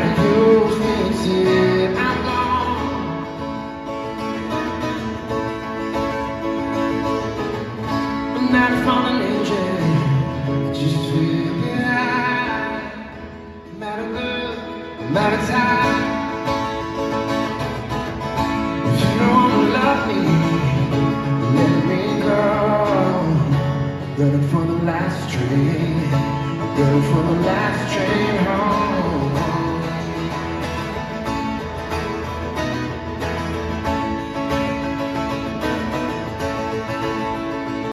use me till I'm gone. I'm not a fallen angel, just feel behind. Matter good, matter time. If you don't wanna love me, let me go. Running for the last train, running for the last